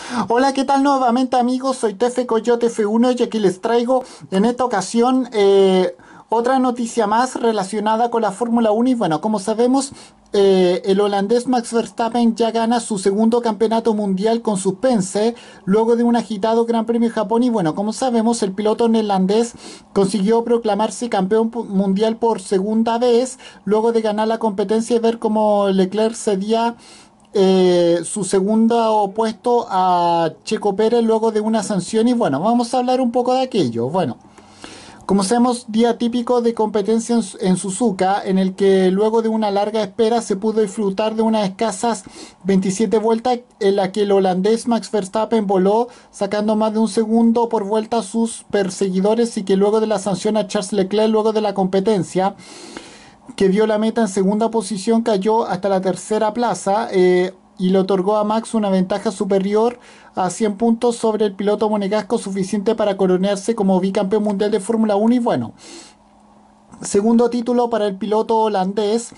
Hola, ¿qué tal nuevamente amigos? Soy Tefe Coyote F1 y aquí les traigo en esta ocasión otra noticia más relacionada con la Fórmula 1 y bueno, como sabemos, el holandés Max Verstappen ya gana su segundo campeonato mundial con suspense luego de un agitado Gran Premio de Japón y bueno, como sabemos, el piloto neerlandés consiguió proclamarse campeón mundial por segunda vez luego de ganar la competencia y ver cómo Leclerc cedía su segundo puesto a Checo Pérez luego de una sanción y bueno, vamos a hablar un poco de aquello. Bueno, como sabemos, día típico de competencia en Suzuka, en el que luego de una larga espera se pudo disfrutar de unas escasas 27 vueltas en la que el holandés Max Verstappen voló, sacando más de un segundo por vuelta a sus perseguidores y que luego de la sanción a Charles Leclerc luego de la competencia que vio la meta en segunda posición, cayó hasta la tercera plaza y le otorgó a Max una ventaja superior a 100 puntos sobre el piloto monegasco, suficiente para coronarse como bicampeón mundial de Fórmula 1 y bueno, segundo título para el piloto holandés.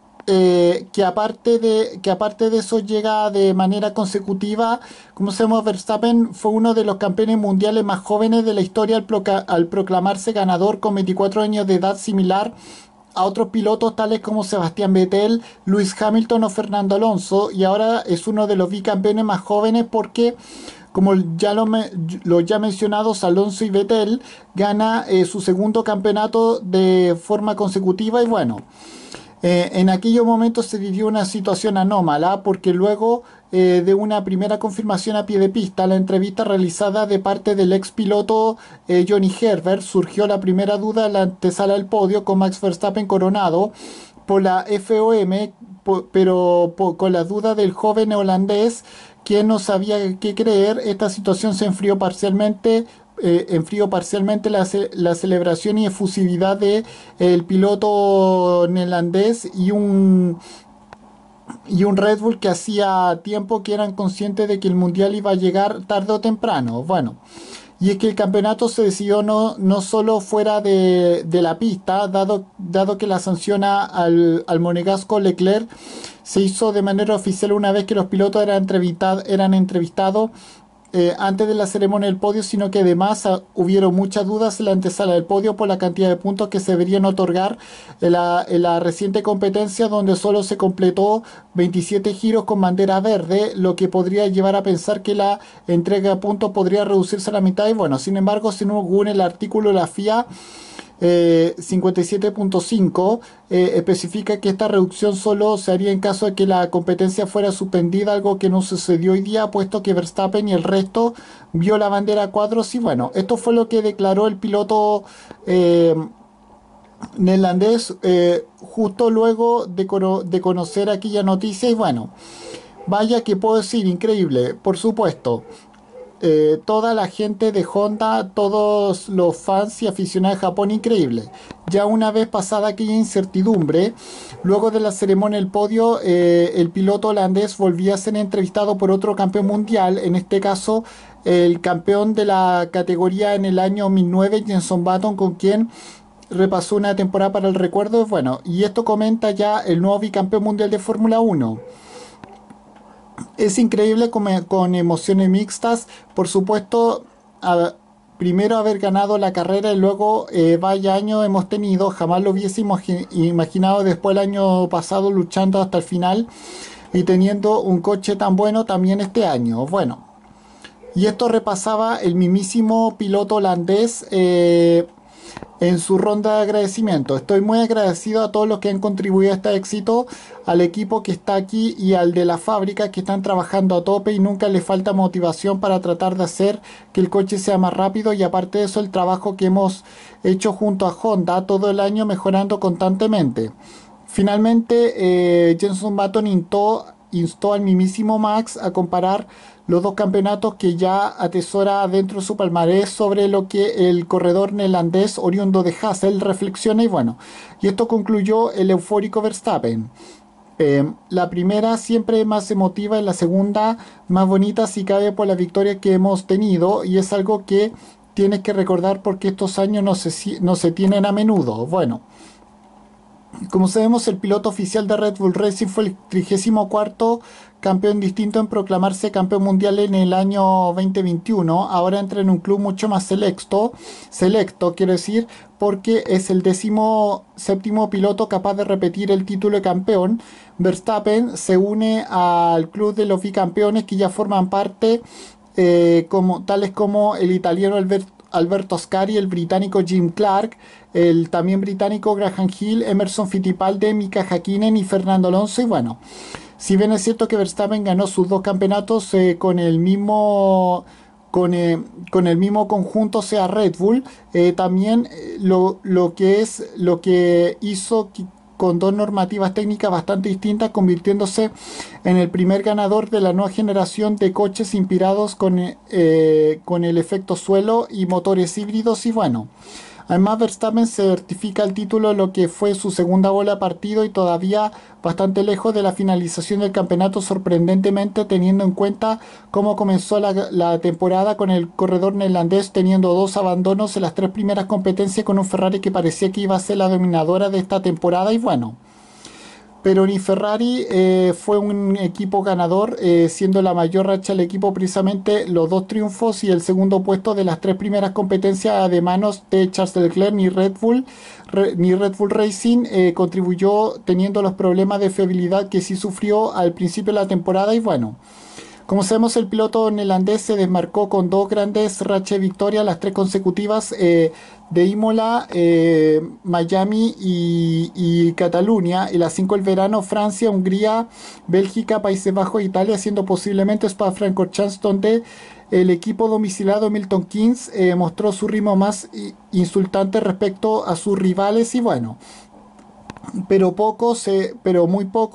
Que aparte de eso llega de manera consecutiva. Como sabemos, Verstappen fue uno de los campeones mundiales más jóvenes de la historia al proclamarse ganador con 24 años de edad, similar a otros pilotos tales como Sebastián Vettel, Lewis Hamilton o Fernando Alonso, y ahora es uno de los bicampeones más jóvenes porque, como ya lo ya mencionados, Alonso y Vettel gana su segundo campeonato de forma consecutiva y bueno, en aquellos momentos se vivió una situación anómala porque luego de una primera confirmación a pie de pista, la entrevista realizada de parte del ex piloto Johnny Herbert, surgió la primera duda en la antesala del podio con Max Verstappen coronado por la FOM, pero con la duda del joven holandés, quien no sabía qué creer. Esta situación se enfrió parcialmente la celebración y efusividad de el piloto neerlandés y un Red Bull que hacía tiempo que eran conscientes de que el mundial iba a llegar tarde o temprano. Bueno, y es que el campeonato se decidió no solo fuera de la pista, dado que la sanción al monegasco Leclerc se hizo de manera oficial una vez que los pilotos eran entrevistados antes de la ceremonia del podio, sino que además hubieron muchas dudas en la antesala del podio por la cantidad de puntos que se deberían otorgar en la reciente competencia, donde solo se completó 27 giros con bandera verde, lo que podría llevar a pensar que la entrega de puntos podría reducirse a la mitad. Y bueno, sin embargo, según el artículo de la FIA 57.5 especifica que esta reducción solo se haría en caso de que la competencia fuera suspendida, algo que no sucedió hoy día, puesto que Verstappen y el resto vio la bandera a cuadros. Y bueno, esto fue lo que declaró el piloto neerlandés justo luego de conocer aquella noticia. Y bueno, vaya que puedo decir, increíble, por supuesto. Toda la gente de Honda, todos los fans y aficionados de Japón, increíble. Ya una vez pasada aquella incertidumbre, luego de la ceremonia del podio, el piloto holandés volvía a ser entrevistado por otro campeón mundial, en este caso el campeón de la categoría en el año 2009, Jenson Button, con quien repasó una temporada para el recuerdo. Bueno, y esto comenta ya el nuevo bicampeón mundial de Fórmula 1. Es increíble con emociones mixtas. Por supuesto, primero haber ganado la carrera y luego vaya año hemos tenido. Jamás lo hubiésemos imaginado después el año pasado luchando hasta el final y teniendo un coche tan bueno también este año. Bueno, y esto repasaba el mismísimo piloto holandés en su ronda de agradecimiento. Estoy muy agradecido a todos los que han contribuido a este éxito, al equipo que está aquí y al de la fábrica que están trabajando a tope y nunca les falta motivación para tratar de hacer que el coche sea más rápido, y aparte de eso el trabajo que hemos hecho junto a Honda todo el año mejorando constantemente. Finalmente, Jenson Button instó al mismísimo Max a comparar los dos campeonatos que ya atesora dentro de su palmarés, sobre lo que el corredor neerlandés oriundo de Hassel reflexiona. Y bueno, y esto concluyó el eufórico Verstappen. La primera siempre más emotiva y la segunda más bonita si cabe por la victoria que hemos tenido, y es algo que tienes que recordar porque estos años no se tienen a menudo. Bueno, Como sabemos, el piloto oficial de Red Bull Racing fue el 34º campeón distinto en proclamarse campeón mundial en el año 2021. Ahora entra en un club mucho más selecto, quiero decir, porque es el 17º piloto capaz de repetir el título de campeón. Verstappen se une al club de los bicampeones que ya forman parte, tales como el italiano Alberto Ascari, el británico Jim Clark, el también británico Graham Hill, Emerson Fittipaldi, Mika Häkkinen y Fernando Alonso. Y bueno, si bien es cierto que Verstappen ganó sus dos campeonatos con el mismo conjunto, sea Red Bull, también lo que hizo con dos normativas técnicas bastante distintas, convirtiéndose en el primer ganador de la nueva generación de coches inspirados con el efecto suelo y motores híbridos. Y bueno, además Verstappen certifica el título en lo que fue su segunda bola de partido y todavía bastante lejos de la finalización del campeonato, sorprendentemente teniendo en cuenta cómo comenzó la temporada con el corredor neerlandés teniendo dos abandonos en las tres primeras competencias con un Ferrari que parecía que iba a ser la dominadora de esta temporada. Y bueno, pero ni Ferrari fue un equipo ganador, siendo la mayor racha del equipo precisamente los dos triunfos y el segundo puesto de las tres primeras competencias de manos de Charles Leclerc. Ni Red Bull Racing contribuyó teniendo los problemas de fiabilidad que sí sufrió al principio de la temporada. Y bueno, como sabemos, el piloto neerlandés se desmarcó con dos grandes rachas de victoria, las tres consecutivas de Imola, Miami y Cataluña, y las cinco el verano, Francia, Hungría, Bélgica, Países Bajos e Italia, siendo posiblemente Spa-Francorchamps donde el equipo domiciliado Milton Keynes mostró su ritmo más insultante respecto a sus rivales. Y bueno, pero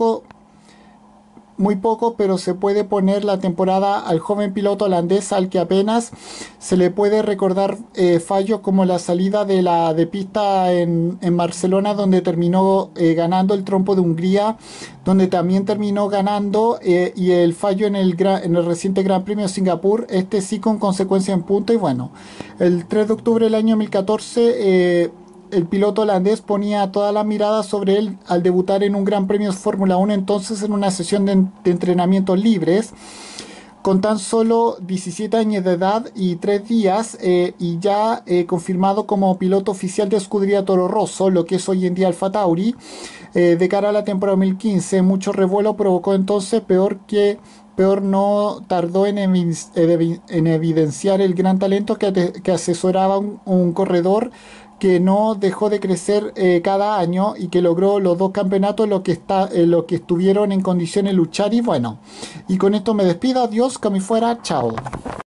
muy poco, pero se puede poner la temporada al joven piloto holandés al que apenas se le puede recordar fallos como la salida de pista en Barcelona, donde terminó ganando el trompo de Hungría, donde también terminó ganando, y el fallo en el reciente Gran Premio de Singapur, este sí con consecuencia en punto. Y bueno, el 3 de octubre del año 2014, el piloto holandés ponía toda la mirada sobre él al debutar en un Gran Premio de Fórmula 1, entonces en una sesión de entrenamientos libres, con tan solo 17 años de edad y 3 días, y ya confirmado como piloto oficial de Scuderia Toro Rosso, lo que es hoy en día Alfa Tauri, de cara a la temporada 2015. Mucho revuelo provocó entonces, peor no tardó en evidenciar el gran talento que asesoraba un corredor que no dejó de crecer cada año y que logró los dos campeonatos lo que estuvieron en condiciones de luchar. Y bueno, y con esto me despido, adiós, que me fuera, chao.